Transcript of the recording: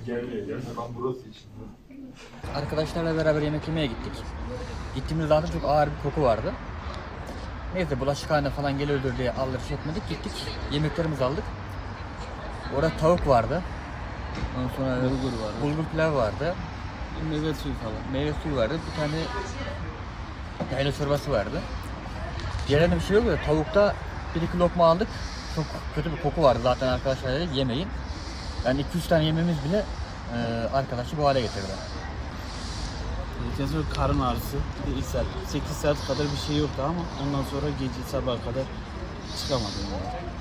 Arkadaşlarla beraber yemek yemeye gittik. Gittiğimizde zaten çok ağır bir koku vardı. Neyse bulaşıkhane falan geliyordur diye aldırış etmedik. Gittik yemeklerimizi aldık. Orada tavuk vardı. Ondan sonra Bulgur vardı. bulgur pilav vardı. Meyve suyu falan. Meyve suyu vardı. Bir tane yayla çorbası vardı. Diğerlerinde bir şey yok ya. Tavukta 1-2 lokma aldık. Çok kötü bir koku vardı zaten, arkadaşlar dedik yemeyin. Yani 2-3 tane yememiz bile arkadaşı bu hale getirdi. Geçen sonra karın ağrısı, bir de ishal. 8 saat kadar bir şey yoktu ama ondan sonra gece sabaha kadar çıkamadım. Yani.